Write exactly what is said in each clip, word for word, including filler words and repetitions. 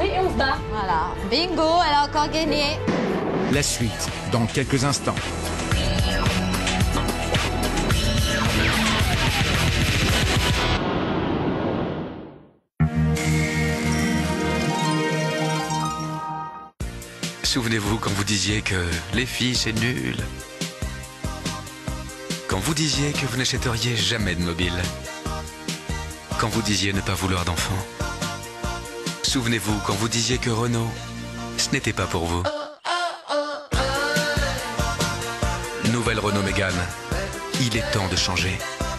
fait et on se bat. Voilà. Bingo, elle a encore gagné. La suite, dans quelques instants. Souvenez-vous quand vous disiez que les filles c'est nul. Quand vous disiez que vous n'achèteriez jamais de mobile. Quand vous disiez ne pas vouloir d'enfant. Souvenez-vous quand vous disiez que Renault, ce n'était pas pour vous. Nouvelle Renault Mégane. Il est temps de changer.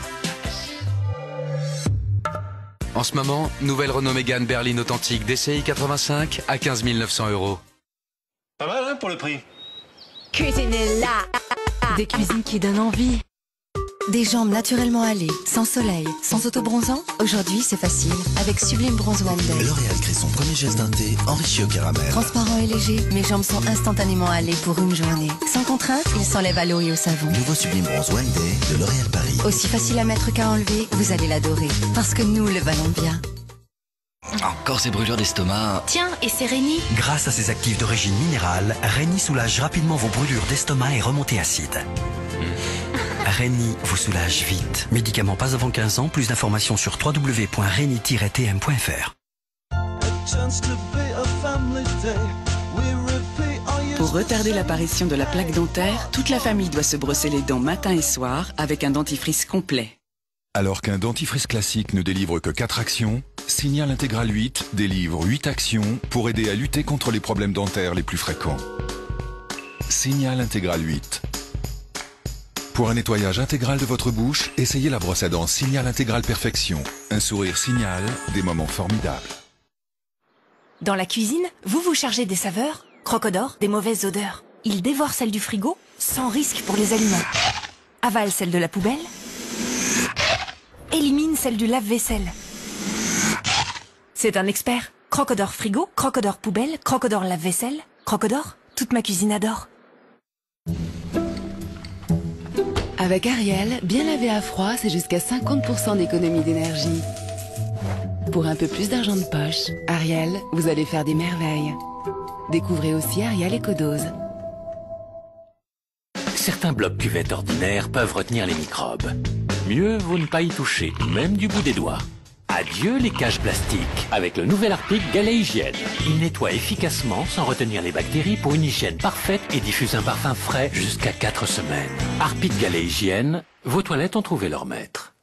En ce moment, nouvelle Renault Mégane berline authentique D C I quatre-vingt-cinq à quinze mille neuf cents euros. Pas mal hein, pour le prix. Cuisiner là. Des cuisines qui donnent envie. Des jambes naturellement allées, sans soleil, sans autobronzant. Aujourd'hui, c'est facile avec Sublime Bronze One Day. L'Oréal crée son premier geste d'un thé enrichi au caramel. Transparent et léger, mes jambes sont instantanément allées pour une journée. Sans contrainte, il s'enlève à l'eau et au savon. Nouveau Sublime Bronze One Day de L'Oréal Paris. Aussi facile à mettre qu'à enlever, vous allez l'adorer. Parce que nous le valons bien. Encore ces brûlures d'estomac. Tiens, et c'est Réni. Grâce à ses actifs d'origine minérale, Réni soulage rapidement vos brûlures d'estomac et remontées acides. Réni vous soulage vite. Médicament pas avant quinze ans, plus d'informations sur w w w point réni tiret t m point f r. Pour retarder l'apparition de la plaque dentaire, toute la famille doit se brosser les dents matin et soir avec un dentifrice complet. Alors qu'un dentifrice classique ne délivre que quatre actions, Signal Intégral huit délivre huit actions pour aider à lutter contre les problèmes dentaires les plus fréquents. Signal Intégral huit. Pour un nettoyage intégral de votre bouche, essayez la brosse à dents Signal Intégral Perfection. Un sourire Signal, des moments formidables. Dans la cuisine, vous vous chargez des saveurs, Crocodor des mauvaises odeurs. Il dévore celles du frigo sans risque pour les aliments. Avale celle de la poubelle. Élimine celle du lave-vaisselle. C'est un expert. Crocodor frigo, Crocodor poubelle, Crocodor lave-vaisselle. Crocodor, toute ma cuisine adore. Avec Ariel, bien lavé à froid, c'est jusqu'à cinquante pour cent d'économie d'énergie. Pour un peu plus d'argent de poche, Ariel, vous allez faire des merveilles. Découvrez aussi Ariel Ecodose. Certains blocs cuvettes ordinaires peuvent retenir les microbes. Mieux vaut ne pas y toucher, même du bout des doigts. Adieu les cages plastiques avec le nouvel Harpic Galet Hygiène. Il nettoie efficacement sans retenir les bactéries pour une hygiène parfaite et diffuse un parfum frais jusqu'à quatre semaines. Harpic Galet Hygiène, vos toilettes ont trouvé leur maître.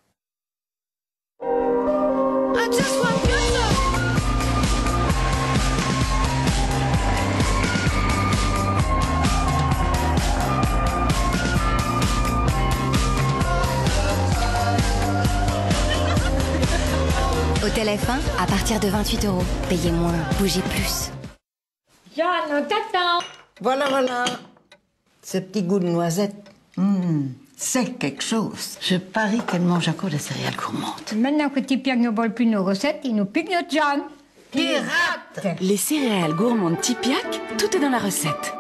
Hôtel F un, à partir de vingt-huit euros. Payez moins, bougez plus. Jeanne, on t'attend. Voilà, voilà. Ce petit goût de noisette, mmh, c'est quelque chose. Je parie qu'elle mange encore des céréales gourmandes. Maintenant que Tipiak ne vole plus nos recettes, il nous pique notre Jeanne. Pirate! Les céréales gourmandes Tipiak, tout est dans la recette.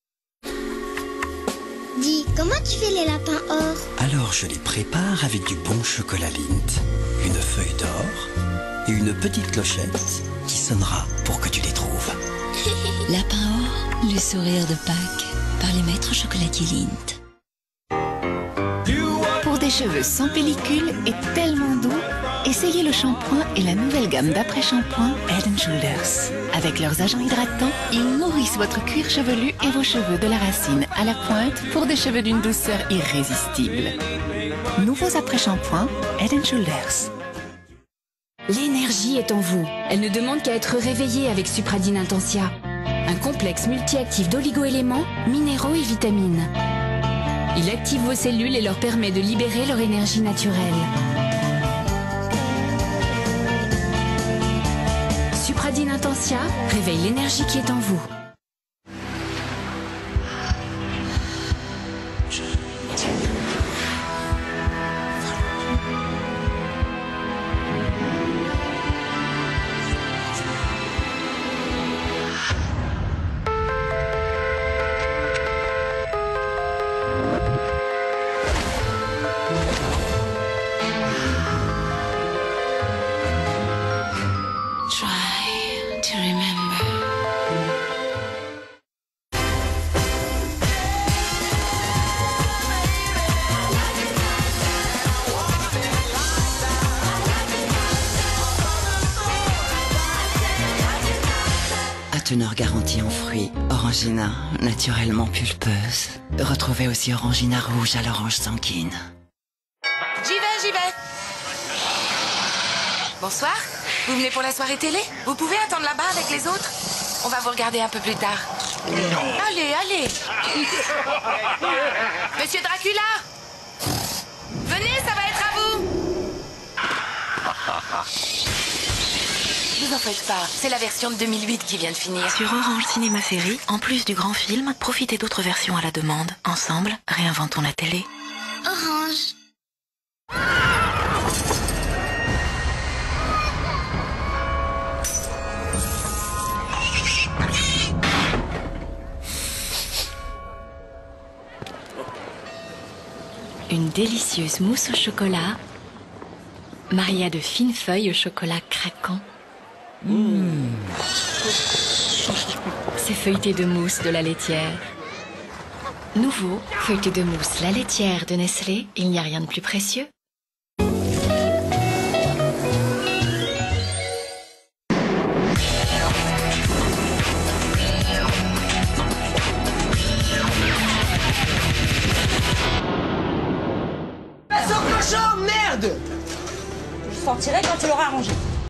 Dis, comment tu fais les lapins or? Alors je les prépare avec du bon chocolat Lindt, une feuille d'or et une petite clochette qui sonnera pour que tu les trouves. Lapin or, le sourire de Pâques, par les maîtres chocolatiers Lindt. Pour des cheveux sans pellicule et tellement doux, essayez le shampoing et la nouvelle gamme d'après-shampoing Head and Shoulders. Avec leurs agents hydratants, ils nourrissent votre cuir chevelu et vos cheveux de la racine à la pointe pour des cheveux d'une douceur irrésistible. Nouveaux après-shampoings Head and Shoulders. L'énergie est en vous. Elle ne demande qu'à être réveillée avec Supradyn Intensia. Un complexe multi-actif d'oligo-éléments, minéraux et vitamines. Il active vos cellules et leur permet de libérer leur énergie naturelle. Supradyn Intensia réveille l'énergie qui est en vous. Try to remember. teneur garantie en fruits. Orangina, naturellement pulpeuse. Retrouvez aussi Orangina rouge à l'orange sanguine. J'y vais, j'y vais. Bonsoir. Vous venez pour la soirée télé? Vous pouvez attendre là-bas avec les autres? On va vous regarder un peu plus tard. Allez, allez. Monsieur Dracula, venez, ça va être à vous. Vous en faites pas, c'est la version de deux mille huit qui vient de finir. Sur Orange Cinéma Série, en plus du grand film, profitez d'autres versions à la demande. Ensemble, réinventons la télé. Orange. Une délicieuse mousse au chocolat, mariée à de fines feuilles au chocolat craquant. Mmh. C'est feuilleté de mousse de la laitière. Nouveau, feuilleté de mousse la laitière de Nestlé, il n'y a rien de plus précieux. Passe au cochon, merde! Je sortirai quand tu l'auras arrangé.